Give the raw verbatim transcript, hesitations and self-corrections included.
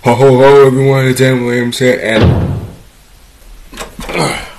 Ho ho ho everyone, it's Dan Williams here, and uh,